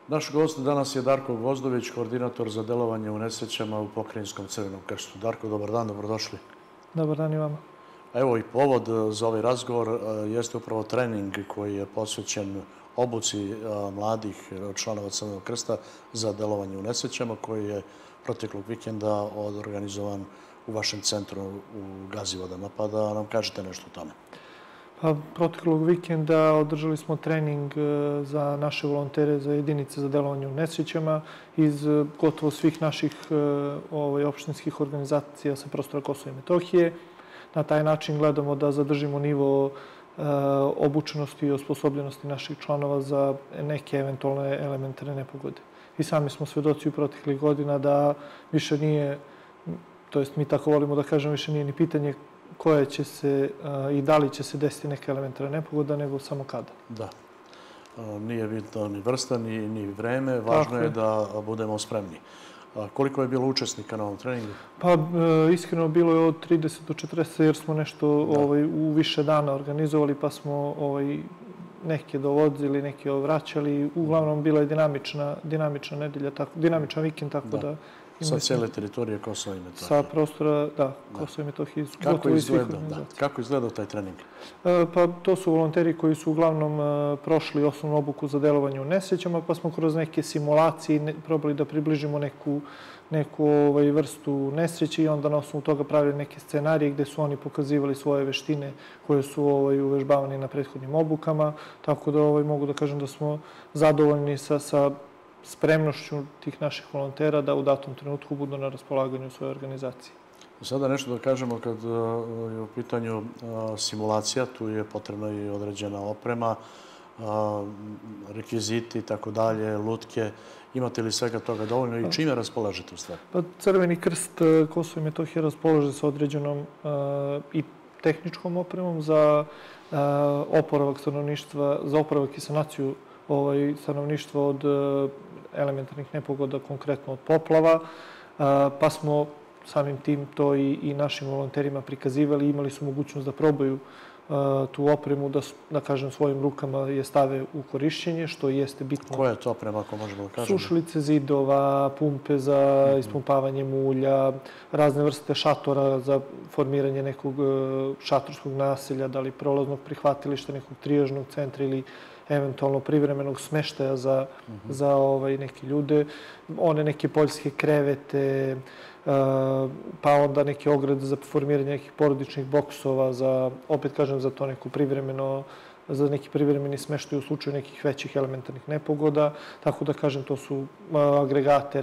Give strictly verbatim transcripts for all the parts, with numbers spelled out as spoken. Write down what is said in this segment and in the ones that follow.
Naš gost danas je Darko Gvozdović, koordinator za delovanje u nesrećama u Pokrajinskom Crvenom krstu. Darko, dobar dan, dobrodošli. Dobar dan i vama. Evo i povod za ovaj razgovor jeste upravo trening koji je posvećen obuci mladih članova Crvenog krsta za delovanje u nesrećama, koji je proteklog vikenda organizovan u vašem centru u Gazivodama. Pa da nam kažete nešto o tome. Pa, proteklog vikenda održali smo trening za naše volontere za jedinice za delovanje u nesrećama iz gotovo svih naših ovaj, opštinskih organizacija sa prostora Kosova i Metohije. Na taj način gledamo da zadržimo nivo obučenosti i osposobljenosti naših članova za neke eventualne elementarne nepogode. I sami smo svedoci u proteklih godina da više nije, to jest mi tako volimo da kažem, više nije ni pitanje koje će se i da li će se desiti neka elementarna nepogoda, nego samo kada. Da. Nije bitno ni vrsta, ni vreme. Važno je da budemo spremni. Koliko je bilo učesnika na ovom treningu? Pa, iskreno bilo je od trideset do četrdeset, jer smo nešto u više dana organizovali, pa smo neke dovodili, neke vraćali. Uglavnom, bila je dinamična nedelja, dinamičan vikend, tako da... Sa cijele teritorije Kosova i Metohije. Sa prostora, da, Kosova i Metohije. Kako izgleda taj trening? Pa to su volonteri koji su uglavnom prošli osnovnu obuku za delovanje u nesrećama, pa smo kroz neke simulacije probali da približimo neku vrstu nesreće i onda na osnovu toga pravili neke scenarije gde su oni pokazivali svoje veštine koje su uvežbavani na prethodnim obukama. Tako da mogu da kažem da smo zadovoljni sa spremnošću tih naših volontera da u datom trenutku budu na raspolaganju svoje organizacije. Sada nešto da kažemo kad je u pitanju simulacija, tu je potrebna i određena oprema, rekviziti i tako dalje, lutke. Imate li svega toga dovoljno i čime raspolažete u stvari? Crveni krst Kosova i Metohije raspolaže sa određenom i tehničkom opremom za oporavak stanovništva, za oporavak i sanaciju stanovništva od elementarnih nepogoda, konkretno od poplava, pa smo samim tim to i našim volonterima prikazivali i imali su mogućnost da probaju tu opremu, da kažem, svojim rukama je stave u korišćenje, što jeste bitno. Koja je to oprema, ako možemo da kažemo? Sušilice zidova, pumpe za ispumpavanje mulja, razne vrste šatora za formiranje nekog šatorskog naselja, da li prolaznog prihvatilišta, nekog trijažnog centra ili eventualno privremenog smeštaja za neke ljude, one neke poljske krevete, pa onda neke ograde za formiranje nekih porodičnih boksova, za, opet kažem, za to neku privremeno, za neki privremeni smeštaj u slučaju nekih većih elementarnih nepogoda. Tako da kažem, to su agregate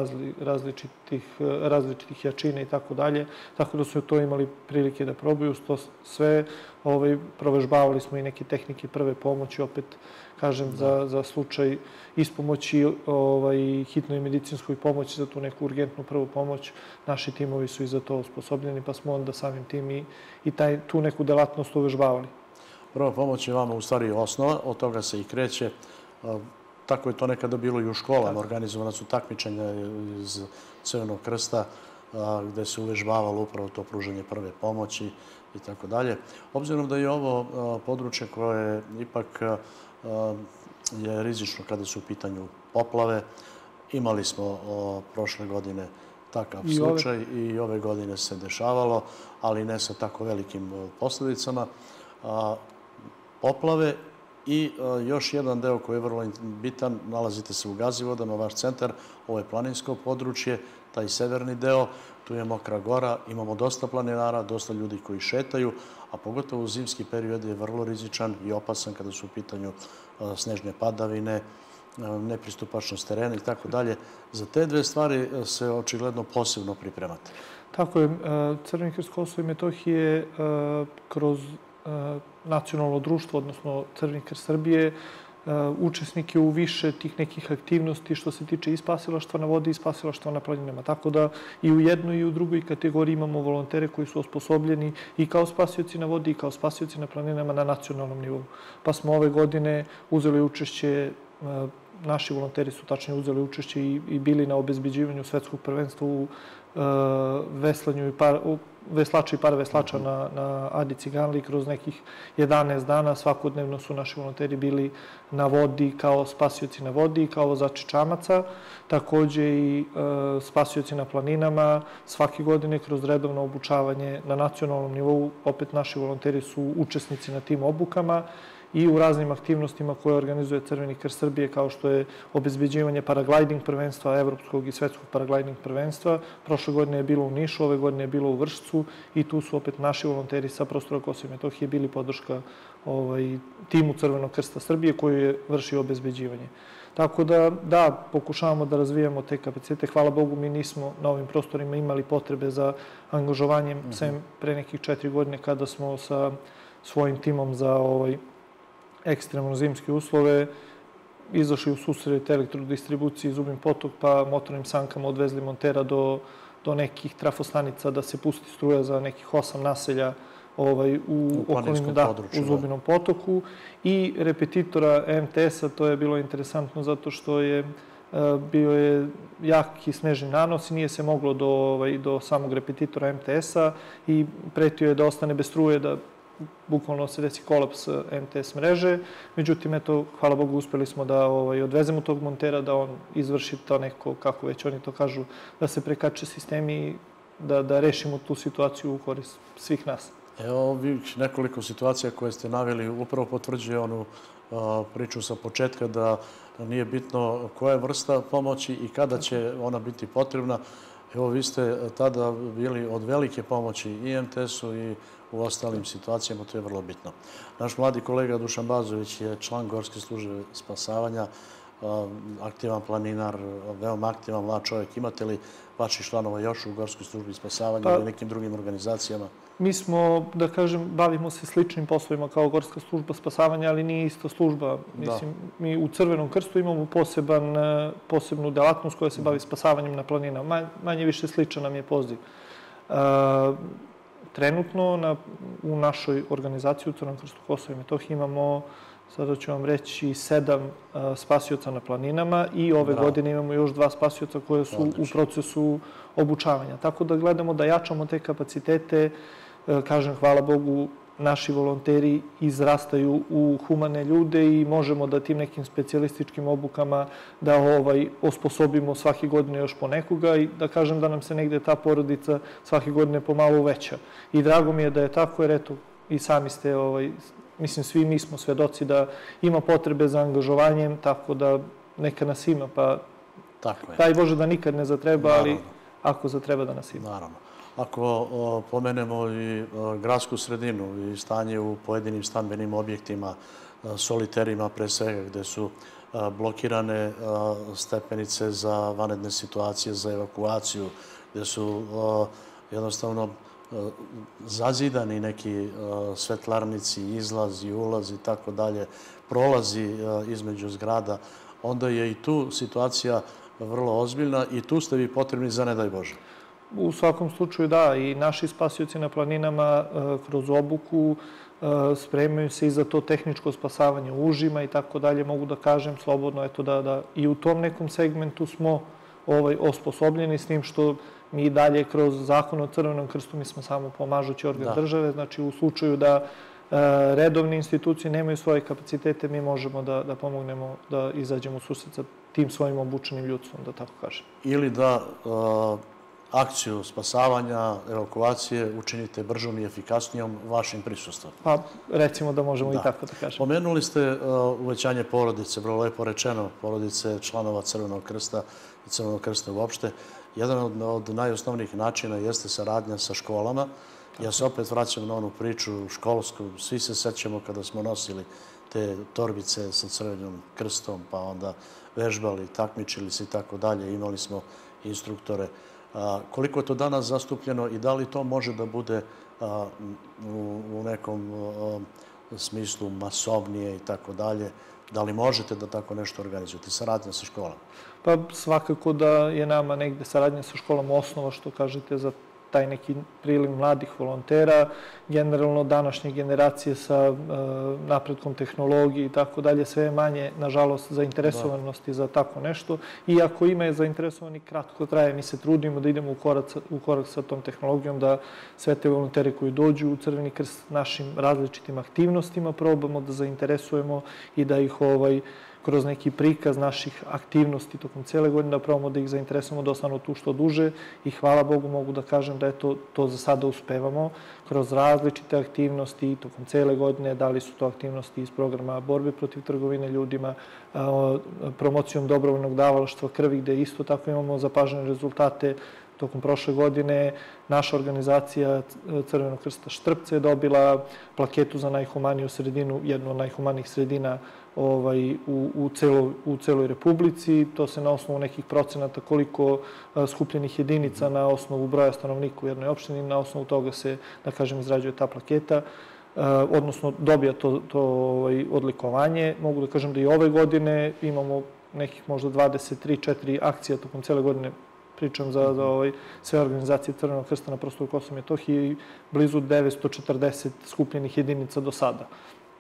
različitih jačina i tako dalje. Tako da su to imali prilike da probaju sve. Provežbavali smo i neke tehnike prve pomoći, opet kažem, za slučaj ispomoći hitnoj medicinskoj pomoći, za tu neku urgentnu prvu pomoć. Naši timovi su i za to osposobljeni, pa smo onda samim tim i tu neku delatnost uvežbavali. Prva pomoć je vama u stvari osnova, od toga se i kreće. Tako je to nekada bilo i u školama. Organizovana su takmičenja iz Crvenog krsta gde se uvežbavalo upravo to pružanje prve pomoći i tako dalje. Obzirom da je ovo područje koje ipak je rizično kada su u pitanju poplave, imali smo prošle godine takav slučaj i ove godine se dešavalo, ali ne sa tako velikim posljedicama. Poplave i još jedan deo koji je vrlo bitan, nalazite se u Gazivodama, vaš centar, ovo je planinsko područje, taj severni deo, tu je Mokra Gora, imamo dosta planinara, dosta ljudi koji šetaju, a pogotovo u zimski period je vrlo rizičan i opasan kada su u pitanju snežne padavine, nepristupačnost terena i tako dalje. Za te dve stvari se očigledno posebno pripremate. Tako je. Crveni krst Kosova i Metohije kroz nacionalno društvo, odnosno Crveni krst Srbije, učesnike u više tih nekih aktivnosti što se tiče i spasilaštva na vodi i spasilaštva na planinama. Tako da i u jednoj i u drugoj kategoriji imamo volontere koji su osposobljeni i kao spasioci na vodi i kao spasioci na planinama na nacionalnom nivou. Pa smo ove godine uzeli učešće, naši volonteri su tačnije uzeli učešće i bili na obezbeđivanju svetskog prvenstva u veslanju i veslača i paraveslača na, na Adi Ciganliji kroz nekih jedanaest dana. Svakodnevno su naši volonteri bili na vodi kao spasioci na vodi, kao vozači čamaca. Takođe i e, spasioci na planinama. Svake godine kroz redovno obučavanje na nacionalnom nivou opet naši volonteri su učesnici na tim obukama i u raznim aktivnostima koje organizuje Crveni krst Srbije, kao što je obezbeđivanje paragliding prvenstva, evropskog i svetskog paragliding prvenstva. Prošle godine je bilo u Nišu, ove godine je bilo u Vršcu i tu su opet naši volonteri sa prostora Kosova i Metohije bili podrška ovaj, timu Crvenog krsta Srbije koji je vršio obezbeđivanje. Tako da, da, pokušavamo da razvijamo te kapacitete. Hvala Bogu, mi nismo na ovim prostorima imali potrebe za angažovanjem, mm-hmm. sem pre nekih četiri godine kada smo sa svojim timom za ovaj, ekstremno zimske uslove izašli u susret elektrodistribuciji Zubin Potok, pa motornim sankama odvezli montera do, do nekih trafostanica da se pusti struja za nekih osam naselja ovaj, u, u okolini, da, u Zubinom Potoku. I repetitora em te es-a, to je bilo interesantno zato što je bio je jaki snežni nanos i nije se moglo do, ovaj, do samog repetitora em te es-a i pretio je da ostane bez struje, da bukvalno se desi kolaps em te es mreže. Međutim, eto, hvala Bogu, uspeli smo da ovaj, odvezemo tog montera, da on izvrši to neko, kako već oni to kažu, da se prekače sistemi i da, da rešimo tu situaciju u korist svih nas. Evo, ovih nekoliko situacija koje ste naveli upravo potvrđuje onu a, priču sa početka da nije bitno koja je vrsta pomoći i kada će ona biti potrebna. Evo, vi ste tada bili od velike pomoći i em te es-u i u ostalim situacijama, to je vrlo bitno. Naš mladi kolega Dušan Bazović je član Gorske službe spasavanja, aktivan planinar, veoma aktivan mlad čovjek. Imate li vaših članova još u Gorskoj službi spasavanja pa, ili nekim drugim organizacijama? Mi smo, da kažem, bavimo se sličnim poslovima kao Gorska služba spasavanja, ali nije isto služba. Mislim, da. Mi u Crvenom krstu imamo poseban, posebnu delatnost koja se bavi spasavanjem na planinama. Manje više sličan nam je poziv. Uh, Trenutno na, u našoj organizaciji u Crvenom krstu Kosova i Metohije imamo, sada ću vam reći, sedam uh, spasioca na planinama i ove Bravo. godine imamo još dva spasioca koje su Odlično. u procesu obučavanja. Tako da gledamo da jačamo te kapacitete. Uh, kažem, hvala Bogu, naši volonteri izrastaju u humane ljude i možemo da tim nekim specijalističkim obukama da ovaj, osposobimo svake godine još po nekoga i da kažem da nam se negde ta porodica svake godine pomalo uveća. I drago mi je da je tako, jer eto, i sami ste, ovaj, mislim, svi mi smo svedoci da ima potrebe za angažovanjem, tako da neka nas ima, pa tako je. Daj Bože da nikad ne zatreba, Naravno. ali ako zatreba da nas ima. Naravno. Ako o, pomenemo i o, gradsku sredinu i stanje u pojedinim stambenim objektima, o, soliterima pre svega, gde su o, blokirane o, stepenice za vanredne situacije, za evakuaciju, gde su o, jednostavno o, zazidani neki o, svetlarnici, izlazi, ulazi i tako dalje, prolazi o, između zgrada, onda je i tu situacija vrlo ozbiljna i tu ste vi potrebni za ne daj Bože. U svakom slučaju da, i naši spasioci na planinama kroz obuku spremaju se i za to tehničko spasavanje u užima i tako dalje. Mogu da kažem slobodno eto da, da i u tom nekom segmentu smo ovaj, osposobljeni, s tim što mi dalje kroz zakon o Crvenom krstu, mi smo samo pomažući organ da. države, znači u slučaju da redovne institucije nemaju svoje kapacitete, mi možemo da, da pomognemo da izađemo u susret sa tim svojim obučenim ljudstvom, da tako kažem. Ili da uh... akciju spasavanja, evakuacije učinite bržom i efikasnijom vašim prisustvom. Pa, recimo da možemo da. i tako da kažemo. Pomenuli ste uh, uvećanje porodice, vrlo lepo rečeno, porodice članova Crvenog krsta i Crvenog krsta uopšte. Jedan od, od najosnovnijih načina jeste saradnja sa školama. Tako. Ja se opet vraćam na onu priču školsku. Svi se sećamo kada smo nosili te torbice sa Crvenim krstom, pa onda vežbali, takmičili se i tako dalje. Imali smo instruktore. A, koliko je to danas zastupljeno i da li to može da bude a, u, u nekom a, smislu masovnije i tako dalje? Da li možete da tako nešto organizujete? Saradnja sa školama? Pa svakako da je nama negde saradnja sa školom osnova, što kažete, za taj neki priliv mladih volontera, generalno današnje generacije sa napretkom tehnologije i tako dalje, sve je manje, nažalost, zainteresovanosti za tako nešto. Iako ima je zainteresovani, kratko traje, mi se trudimo da idemo u korak sa tom tehnologijom, da sve te volontere koji dođu u Crveni krst našim različitim aktivnostima probamo da zainteresujemo i da ih kroz neki prikaz naših aktivnosti tokom cele godine, da probamo da ih zainteresujemo da ostanu tu što duže i hvala Bogu mogu da kažem da je to za sada uspevamo kroz različite aktivnosti tokom cele godine, da li su to aktivnosti iz programa borbe protiv trgovine ljudima, promocijom dobrovoljnog davalaštva krvi, gde isto tako imamo zapažene rezultate. Tokom prošle godine naša organizacija Crvenog krsta Štrpce je dobila plaketu za najhumaniju sredinu, jednu od najhumanijih sredina u celoj Republici. To se na osnovu nekih procenata koliko skupljenih jedinica na osnovu broja stanovnika u jednoj opštini, na osnovu toga se, da kažem, izrađuje ta plaketa, odnosno dobija to odlikovanje. Mogu da kažem da i ove godine imamo nekih možda dvadeset tri četiri akcija tokom cele godine, pričam za sve organizacije Crvenog krsta na prostoru Kosova i Metohije i blizu devetsto četrdeset skupljenih jedinica do sada.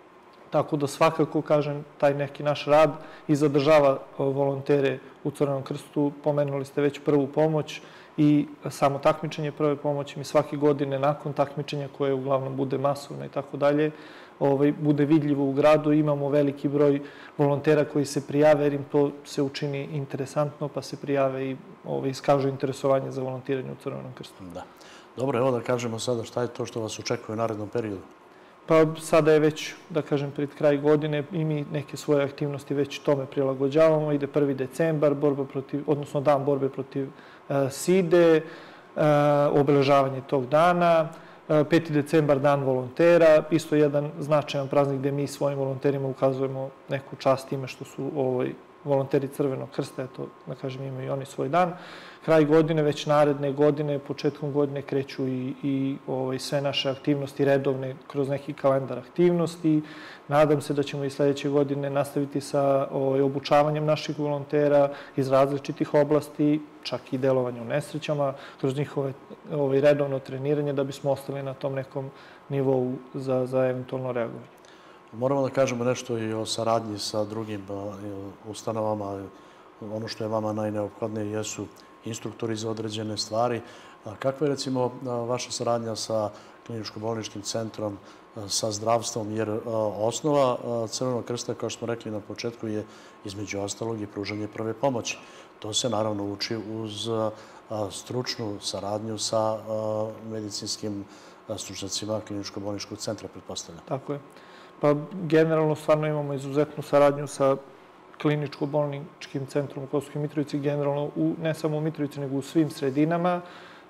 Tako da svakako, kažem, taj neki naš rad i zadržava volontere u Crvenom krstu. Pomenuli ste već prvu pomoć i samo takmičenje prve pomoći. Mi svake godine nakon takmičenja, koje uglavnom bude masovno i tako dalje, bude vidljivo u gradu. Imamo veliki broj volontera koji se prijave, jer im to se učini interesantno, pa se prijave i iskažu interesovanje za volontiranje u Crvenom krstu. Da. Dobro, evo da kažemo sada šta je to što vas očekuje u narednom periodu. Pa sada je već, da kažem, pred kraj godine i mi neke svoje aktivnosti već tome prilagođavamo. Ide prvi decembar, odnosno dan borbe protiv side, obeležavanje tog dana. peti decembar, dan volontera, isto jedan značajan praznik gde mi svojim volonterima ukazujemo neku čast time što su volonteri Crvenog krsta, eto, da kažem, imaju i oni svoj dan. Kraj godine, već naredne godine, početkom godine kreću i sve naše aktivnosti redovne kroz neki kalendar aktivnosti. Nadam se da ćemo i sledeće godine nastaviti sa obučavanjem naših volontera iz različitih oblasti, čak i delovanje u nesrećama, kroz njihove redovno treniranje, da bismo ostali na tom nekom nivou za eventualno reagovanje. Moramo da kažemo nešto i o saradnji sa drugim ustanovama. Ono što je vama najneophodnije jesu instruktori za određene stvari. Kakva je, recimo, vaša saradnja sa kliničko-bolničkim centrom, sa zdravstvom? Jer osnova Crvenog krsta, kao što smo rekli na početku, je između ostalog i pružanje prve pomoći. To se naravno uči uz stručnu saradnju sa medicinskim stručnjacima kliničko-bolničkog centra, pretpostavljam. Tako je. Pa generalno stvarno imamo izuzetnu saradnju sa kliničko-bolničkim centrom u Kosovskoj Mitrovici, generalno ne samo u Mitrovici, nego u svim sredinama.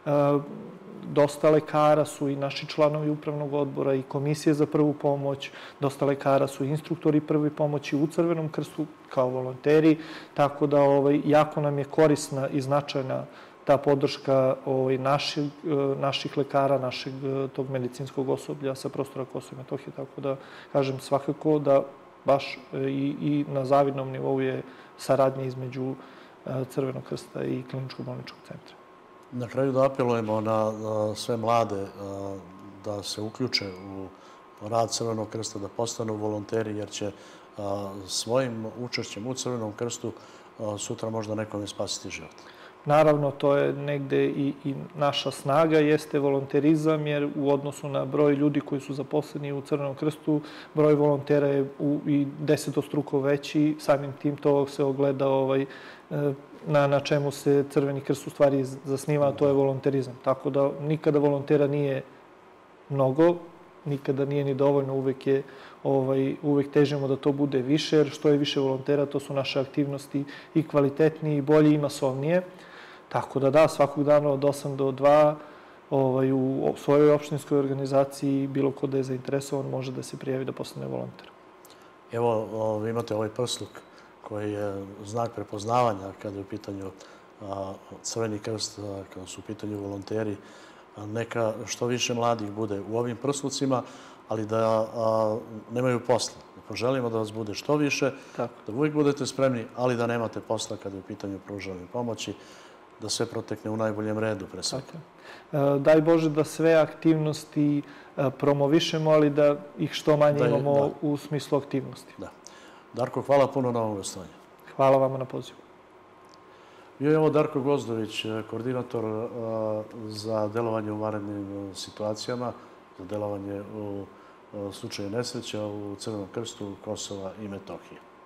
Dosta lekara su i naši članovi upravnog odbora i komisije za prvu pomoć, dosta lekara su instruktori prve pomoći u Crvenom krstu kao volonteri, tako da jako nam je korisna i značajna ta podrška naših lekara, našeg tog medicinskog osoblja sa prostora Kosova i Metohije. Tako da, kažem, svakako da baš i na zavidnom nivou je saradnja između Crvenog krsta i kliničko-bolničkog centra. Na kraju da apelujemo na sve mlade da se uključe u rad Crvenog krsta, da postanu volonteri, jer će svojim učešćem u Crvenom krstu sutra možda nekome spasiti život. Naravno, to je negde i naša snaga, jeste volonterizam, jer u odnosu na broj ljudi koji su zaposleni u Crvenom krstu, broj volontera je i desetostruko veći. Samim tim to se ogleda na čemu se Crveni krst u stvari zasniva, a to je volonterizam. Tako da nikada volontera nije mnogo, nikada nije ni dovoljno, uvek težimo da to bude više, jer što je više volontera, to su naše aktivnosti i kvalitetnije i bolje i masovnije. Tako da da, svakog dana od osam do dva u svojoj opštinskoj organizaciji bilo ko da je zainteresovan može da se prijavi da postane volonter. Evo, vi imate ovaj prsluk koji je znak prepoznavanja kada je u pitanju Crveni krst, kada su u pitanju volonteri. Neka što više mladih bude u ovim prslucima, ali da nemaju posla. Poželimo da vas bude što više, da uvijek budete spremni, ali da nemate posla kada je u pitanju pružanja pomoći. da sve protekne u najboljem redu, pre svega. Daj Bože da sve aktivnosti promovišemo, ali da ih što manje imamo u smislu aktivnosti. Da. Darko, hvala puno na ovom gostovanju. Hvala vama na pozivu. Bio je ovo Darko Gozdović, koordinator za delovanje u vanrednim situacijama, za delovanje u slučaju nesreća u Crvenom krstu Kosova i Metohije.